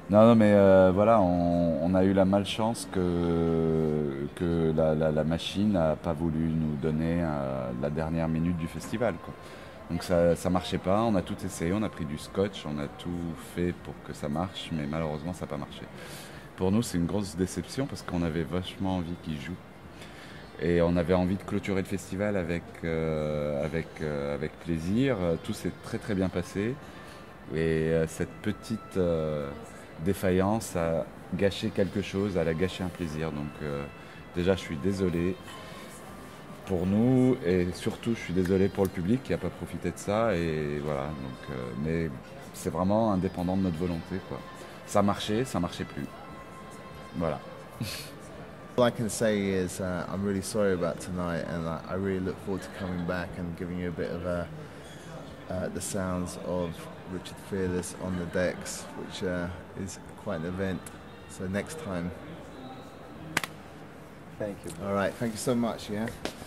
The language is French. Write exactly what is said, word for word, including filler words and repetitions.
Non, non, mais euh, voilà, on, on a eu la malchance que, que la, la- la machine n'a pas voulu nous donner euh, la dernière minute du festival, quoi. Donc ça, ça marchait pas, on a tout essayé, on a pris du scotch, on a tout fait pour que ça marche, mais malheureusement ça n'a pas marché. Pour nous, c'est une grosse déception parce qu'on avait vachement envie qu'ils jouent. Et on avait envie de clôturer le festival avec, euh, avec, euh, avec plaisir. Tout s'est très très bien passé. Et euh, cette petite euh, défaillance a gâché quelque chose, elle a gâché un plaisir. Donc euh, déjà, je suis désolé pour nous et surtout, je suis désolé pour le public qui n'a pas profité de ça. Et voilà. Donc, euh, mais c'est vraiment indépendant de notre volonté, quoi. Ça marchait, ça marchait plus. Voilà. All I can say is uh, I'm really sorry about tonight, and I, I really look forward to coming back and giving you a bit of uh, uh, the sounds of Richard Fearless on the decks, which uh, is quite an event. So next time. Thank you. All right, thank you so much. Yeah.